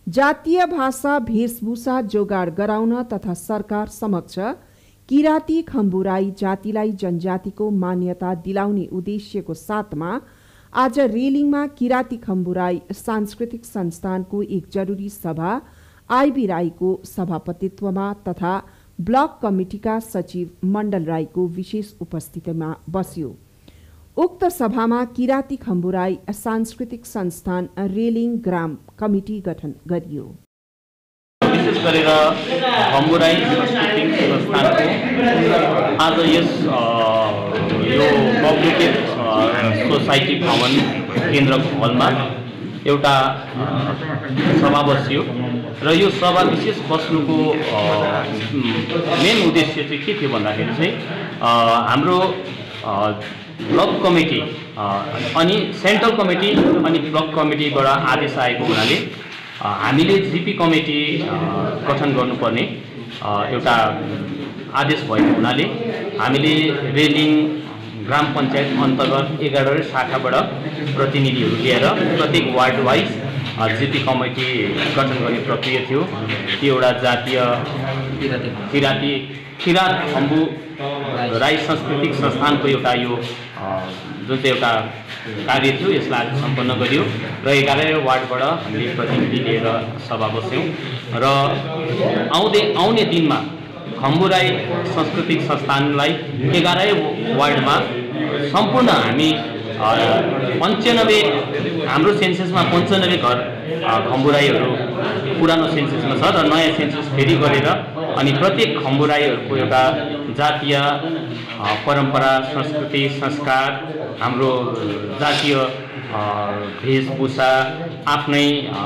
जातीय भाषा भेषभूषा जोगाड गराउन तथा सरकार समक्ष किराती खम्बु राई जातिलाई जनजातिको मान्यता दिलाउने उद्देश्यको साथमा आज रेलिङमा किराती खम्बु राई सांस्कृतिक संस्थानको एक जरूरी सभा आईबी राईको सभापतित्वमा तथा ब्लक कमिटिका सचिव मण्डल राईको विशेष उपस्थितिमा बस्यो। उक्त सभामा किराती खम्बु राई सांस्कृतिक संस्थान रेलिङ ग्राम कमिटी गठन गरियो। विशेष गरेर खम्बु राई सांस्कृतिक संस्थानको आज यस यो कोअपरेटिभ सोसाइटी भवन केन्द्रको हलमा एउटा सभा बस्यो र यो सभा विशेष बस्नुको मेन उद्देश्य चाहिँ के थियो भन्दाखेरि चाहिँ हाम्रो ब्लक कमिटी अनि सेन्ट्रल कमिटी अनि ब्लक कमिटीबाट आदेश आएको हुनाले हामीले जीपी कमिटी गठन गर्नुपर्ने एउटा आदेश भएको हुनाले हामीले रेलिङ ग्राम पञ्चायत अन्तर्गत 11 शाखाबाट प्रतिनिधिहरू लिएर प्रत्येक वार्ड वाइज जीपी कमिटी गठन गर्ने प्रक्रिया थियो। त्यो एउटा जातीय किरात खम्बु राई सांस्कृतिक संस्थानको एउटा यो जुन चाहिँ एउटा कार्य थियो यसलाई सम्पन्न गरियो र 11 वार्डबाट हामीले प्रतिनिधि लिएर सभा बस्यौँ र आउने दिनमा खम्बु राई सांस्कृतिक संस्थानलाई 11 वार्डमा सम्पूर्ण हामी 95 हाम्रो सेन्ससमा 95 घर खम्बु राईहरू पुरानो सेन्ससमा छ र नयाँ सेन्सस फेरि गरेर अनि प्रत्येक खम्बु राईहरूको एउटा जातीय परम्परा संस्कृति संस्कार हाम्रो जातीय भेषभूषा आफ्नै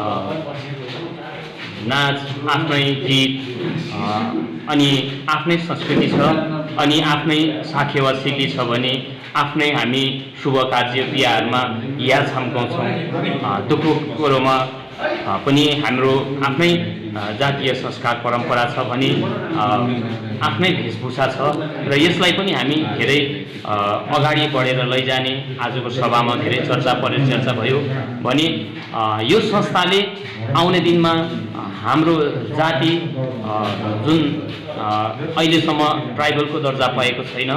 नाच आफ्नै गीत अनि आफ्नै संस्कृति छ अनि आफ्नै साखेवा सिक्ली छ भने आफ्नै हामी शुभ कार्य बिहारमा याछाम गाउँछौँ दुःख कुरोमा पनि हाम्रो आफ्नै जातीय संस्कार परम्परा छ भने आफ्नै भेषभूषा छ र यसलाई पनि हामी धेरै अगाडि बढेर लैजाने आजको सभामा धेरै चर्चा परिचर्चा भयो भने यो संस्थाले आउने दिनमा हाम्रो जाति जुन अहिलेसम्म ट्राइबलको दर्जा पाएको छैन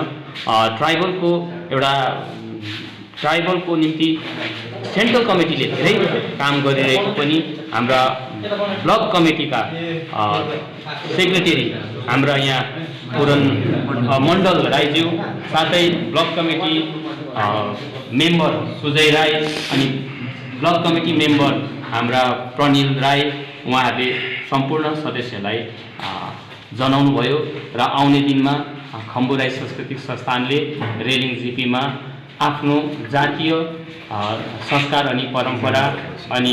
ट्राइबलको निम्ति सेन्ट्रल कमिटीले धेरै काम गरिरहेको पनि हाम्रा ब्लक कमिटीका सेक्रेटरी हाम्रा यहाँ पुरन मण्डल राईज्यू साथै block committee member Sujay Rai अनि ब्लक कमिटी मेम्बर हाम्रा प्रनिल राई उहाँहरूले सम्पूर्ण सदस्यलाई जनाउनु भयो र आउने दिनमा खम्बु राई सांस्कृतिक संस्थानले रेलिङ जीपीमा आफ्नो जातीय संस्कार अनि परम्परा अनि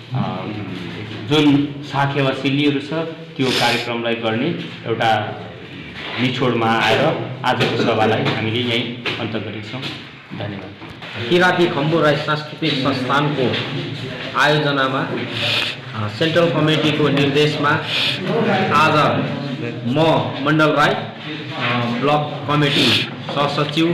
जुन साखेवा सिल्लीहरू छ त्यो कार्यक्रमलाई गर्ने एउटा निचोडमा आएर आजको सभालाई हामीले यही अन्त गरेका छौँ। धन्यवाद। किराती खम्बु राई सांस्कृतिक संस्थानको आयोजनामा सेन्ट्रल कमिटीको निर्देशमा आज म मण्डल राई ब्लक कमिटी सहसचिव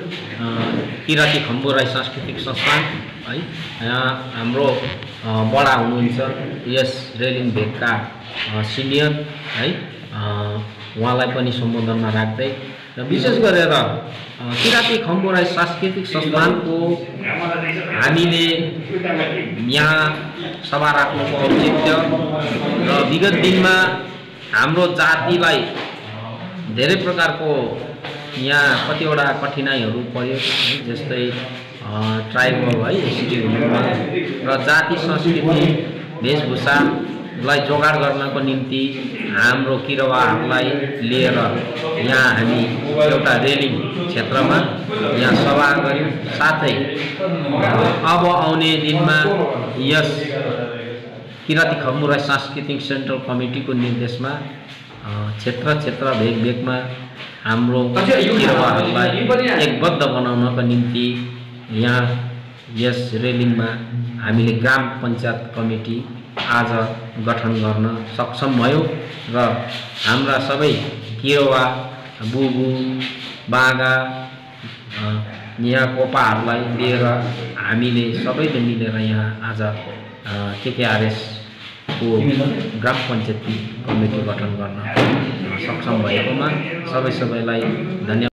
किराती खम्बु राई सांस्कृतिक संस्थान है यहाँ हाम्रो बडा हुनुहुन्छ यस रेलिङ भेगका सिनियर है उहाँलाई पनि सम्बोधनमा राख्दै र विशेष गरेर किराती खम्बु राई सांस्कृतिक संस्थानको हामीले यहाँ सभा राख्नुको औचित्य र विगत दिनमा हाम्रो जातिलाई धेरै प्रकारको यहाँ कतिवटा कठिनाइहरू पर्यो जस्तै ट्राइबल है एसटी हुनुमा र जाति संस्कृति वेशभूषालाई जोगाड गर्नको निम्ति हाम्रो किरवाहरूलाई लिएर यहाँ हामी एउटा रेलिङ क्षेत्रमा यहाँ सभा गऱ्यौँ। साथै अब आउने दिनमा यस किराती खम्बु राई सांस्कृतिक सेन्ट्रल कमिटीको निर्देशमा क्षेत्र भेगमा हाम्रो किरवाहरूलाई एकबद्ध बनाउनको निम्ति यहाँ यस रेलिङमा हामीले ग्राम पञ्चायत कमिटी आज गठन गर्न सक्षम भयो र हाम्रा सबै किरवा बुबु बागा यहाँ कोपाहरूलाई लिएर हामीले सबैले मिलेर यहाँ आज केकेआरएस ग्राम पञ्चायत कमिटी गठन गर्न सक्षम भएकोमा सबैलाई धन्यवाद।